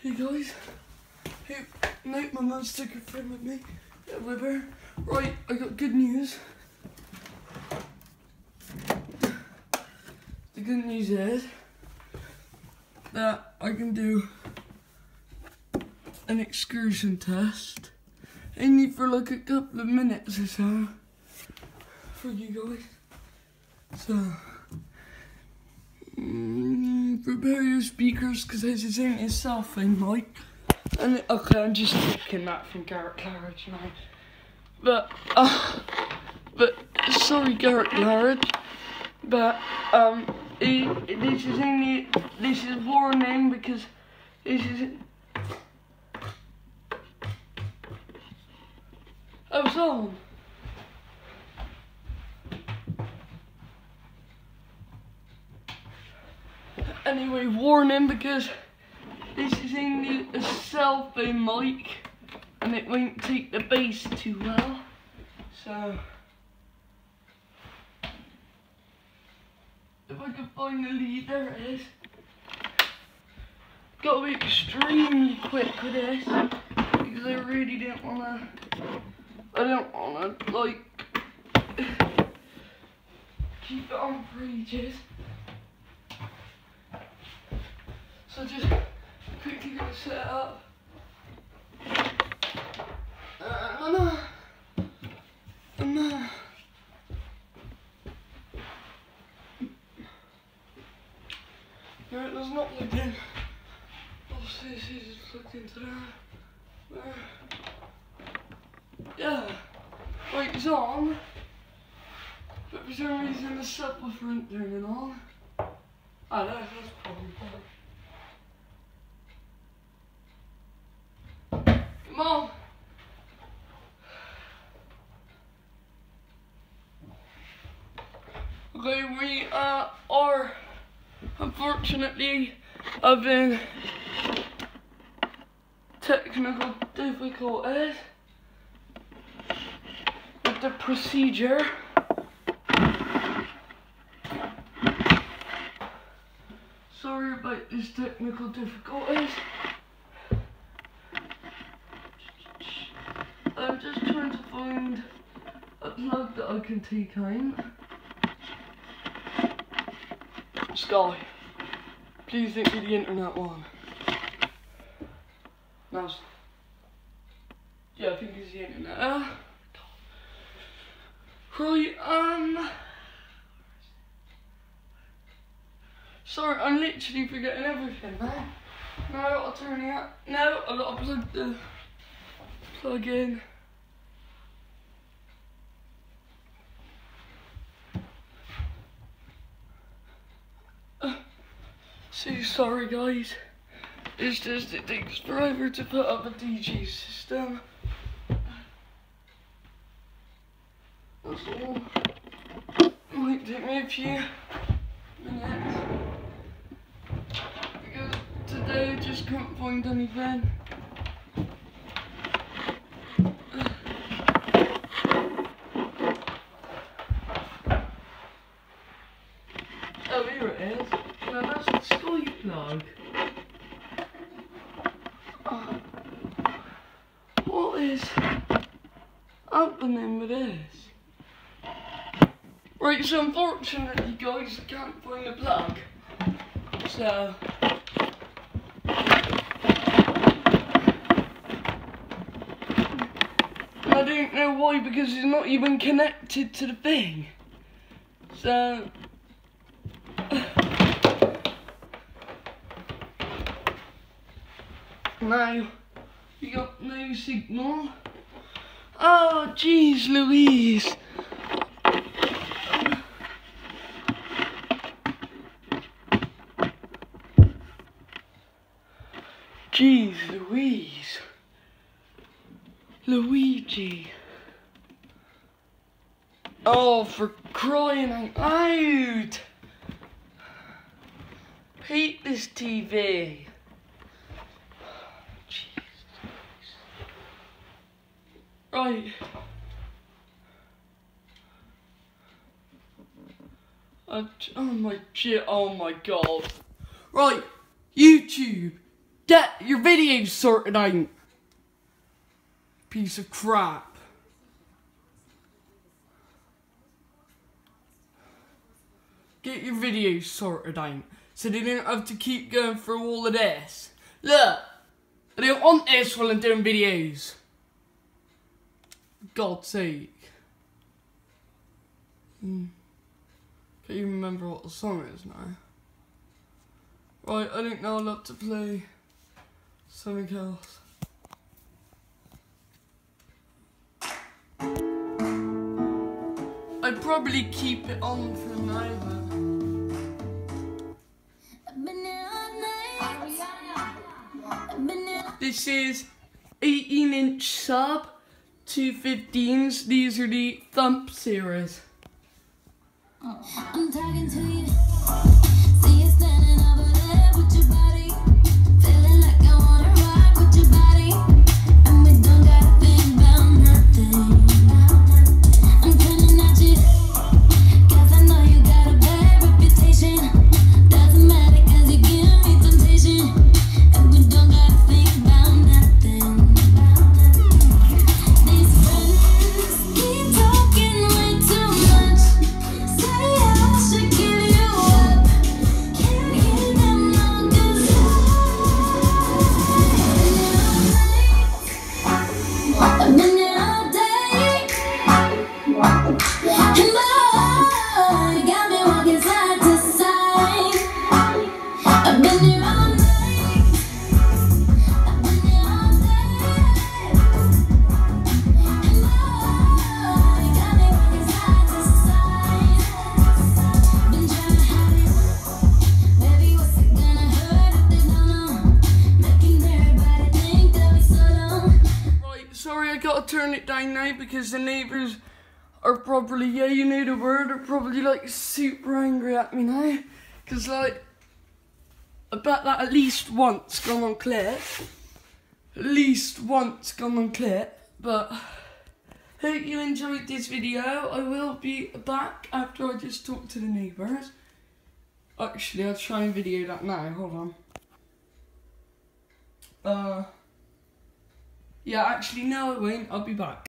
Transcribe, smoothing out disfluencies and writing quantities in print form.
Hey guys, hey, Nick, my mum's took her friend with me, with her. Right, I got good news. The good news is that I can do an excursion test. Only for like a couple of minutes or so for you guys. So, prepare your speakers because this is only a cell phone mic. And okay, I'm just taking that from Garrett Claridge now. But sorry, Garrett Claridge. But this is warning because this is. Oh, it's on. Anyway, warning because this is only a cell phone mic and it won't take the bass too well. So, if I can find the lead, there it is. Gotta be extremely quick with this because I really don't wanna. I don't wanna like keep it on for ages. So just quickly gonna set it up. No, it does not look in. Obviously, this is plugged into that. Yeah, right, it's on. But for some reason, the subwoofer isn't turning on. Ah, that's probably fine. Come on. Okay, we are unfortunately having technical difficulties with the procedure. Sorry about these technical difficulties. I'm just trying to find a plug that I can take out. Sky, please don't be the internet one. No. Yeah, I think it's the internet. Right, sorry, I'm literally forgetting everything, man. No, I'll turn it up. No, I've got to plug in. So sorry guys, it's just it takes forever to put up a DJ system. That's all. It might take me a few minutes because today I just couldn't find anything. Oh, here it is. No, that's the Sky plug. What is happening with this? Right, so unfortunately guys, I can't find the plug. So I don't know why, because it's not even connected to the thing. So now you got no signal. Oh jeez Louise. Jeez Louise. Luigi. Oh, for crying out loud. Hate this TV. Right. Oh my god. Right. YouTube. Get your videos sorted out. Piece of crap. Get your videos sorted out so they don't have to keep going through all of this. Look, I don't want this while I'm doing videos. For God's sake. Can't even remember what the song is now. Right, I think now I'll have to play something else. I'd probably keep it on for now, but this is 18-inch sub, 215s. These are the Thump series. I'm talking to you. See you standing over there with your body, feeling like I wanna rock with your body, and we don't gotta think about nothing. I'm turning at you, 'cause I know you got a bad reputation. Doesn't matter 'cause you give me temptation, and we don't gotta think about nothing. These friends keep talking way too much. Say I should give you up. Can't hear them all 'cause I've been here all day, and boy, you got me walking side to side. I've been here all night. I've been here all day, and boy, you got me walking side to side. Been trying to have it, baby. What's it gonna hurt if they don't know? Making everybody think that we so long. right, sorry, I gotta turn it down now because the neighbours are probably, yeah, you know the word, are probably like super angry at me now. Cause like, I bet that at least once gone on clip. At least once gone on clip. But hope you enjoyed this video. I will be back after I just talk to the neighbours. Actually, I'll try and video that now. Hold on. Yeah, actually, no, I won't. I'll be back.